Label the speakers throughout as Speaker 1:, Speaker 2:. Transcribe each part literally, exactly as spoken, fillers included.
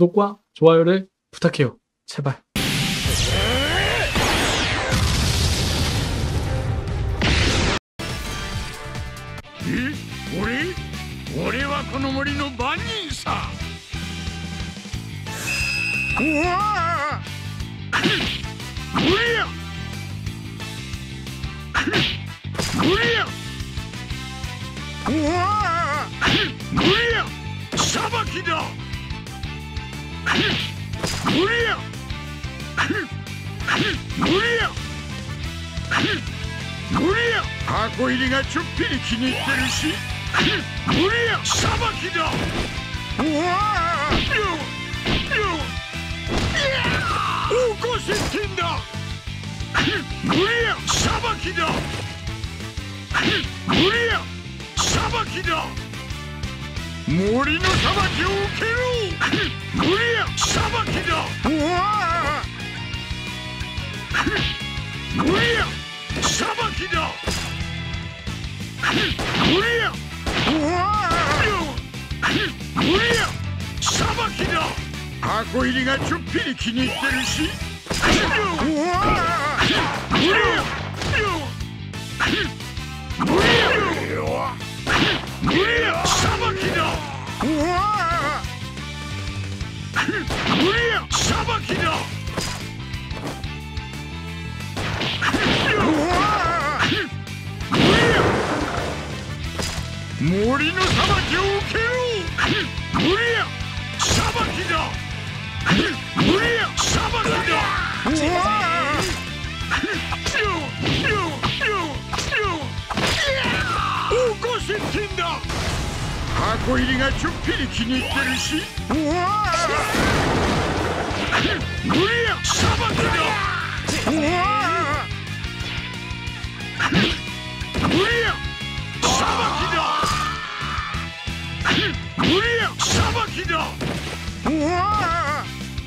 Speaker 1: 구독과 좋아요를 부탁해요. 제발.
Speaker 2: 이? 우리? 우리와 この森の番人さ。うわあ！無理や！無理や！うわあ！無理や！裁きだ！無理や！無理や！無理や！箱入りがちょっぴり気に入ってるし、無理や！裁きだ！うわあ！起こせってんだ！無理や！裁きだ！無理や！裁きだ！森の裁きを受けろ！無理や！裁きだ！うわあ！無理や！裁きだ！無理や！うわあ！無理や！裁きだ！箱入りがちょっぴり気に入ってるし、うわあ！無理や！無理や！無理や！裁きだ！うわあ！無理や！裁きだ！うわあ！無理や！森の裁きを受けろ！無理や！裁きだ！無理や！裁きだ！うわあ！起こせってんだ！箱入りがちょっぴり気に入ってるし、うわあ！無理や！裁きだ！うわあ！無理や！裁きだ！無理や！裁きだ！うわあ！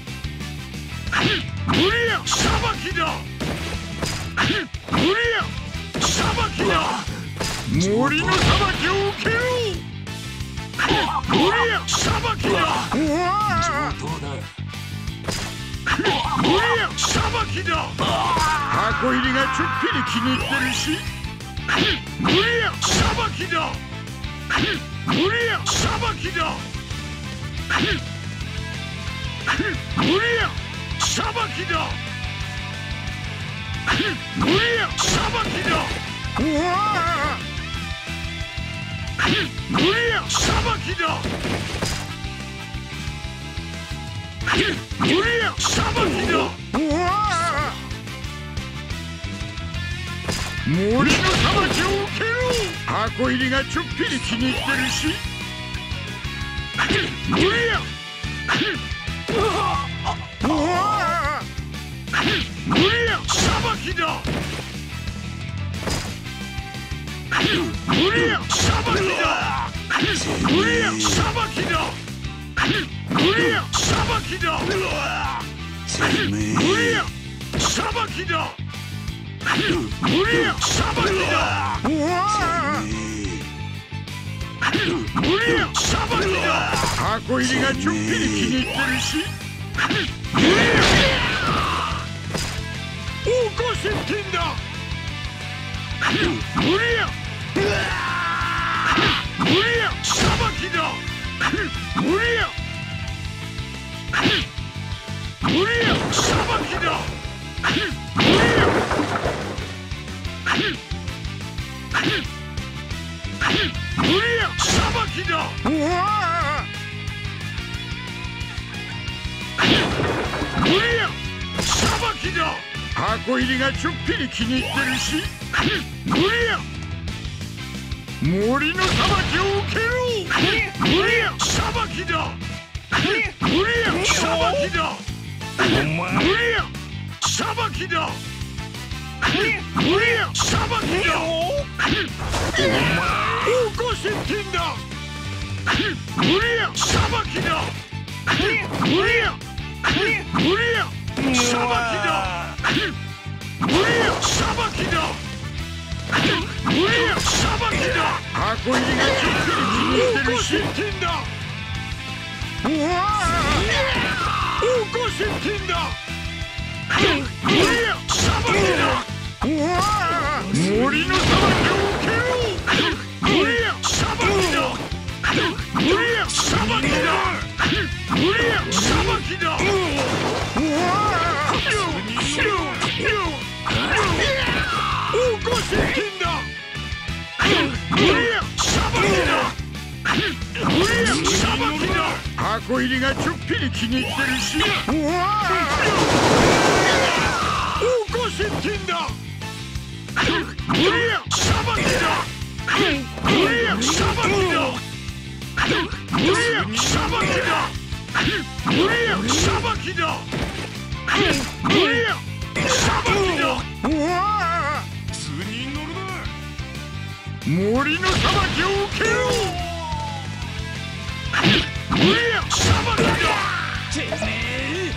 Speaker 2: 無理や！裁きだ！無理や！裁きだ！森の裁きを受けろ！無理や！裁きだ！うわあ！無理や！裁きだ！箱入りがちょっぴり気に入ってるし、無理や！裁きだ！無理や！裁きだ！無理や！裁きだ！無理や！裁きだ！うわあ！無理や！裁きだ！無理や！裁きだ！うわあ！森の裁きを受けろ！箱入りがちょっぴり気に入ってるし、無理や！うわあ！無理や！裁きだ！無理や！裁きだ！無理や！裁きだ！無理や！裁きだ！無理や！裁きだ！無理や！裁きだ！うわあ！無理や！裁きだ！箱入りがちょっぴり気に入ってるし、無理や！起こせってんだ！無理や！無理や！裁きだ！無理や！無理や！裁きだ！無理や！無理や！裁きだ！うわあ！無理や！裁きだ！箱入りがちょっぴり気に入ってるし、無理や！森の裁きを受けろ！無理や！裁きだ！無理や！裁きだ！無理や！裁きだ！無理や！裁きだ！起こせってんだ！無理や！裁きだ！無理や！無理や！裁きだ！無理や！裁きだ！無理や！裁きだ！箱入りがちょっぴり気に入ってるしってんだ！ 起こせってんだ。これや裁きだ。森の裁きを受けろ。これや裁きだ。これや裁きだ。これや裁きだ。起こせってんだ。これや裁きだ。これや裁きだ。箱入りがちょっぴり気に入ってるし。起こせってんだ。これや裁きだ。これや裁きだ。これや裁きだ。これや裁きだ。これや裁きだ。図に乗るな。森の裁きを受けろ。これや裁きだ。てめえ。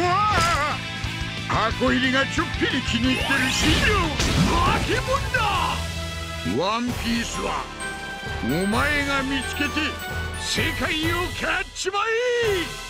Speaker 2: 箱入りがちょっぴり気に入ってるし。化け物だ。ワンピースはお前が見つけて世界を勝っちまえ。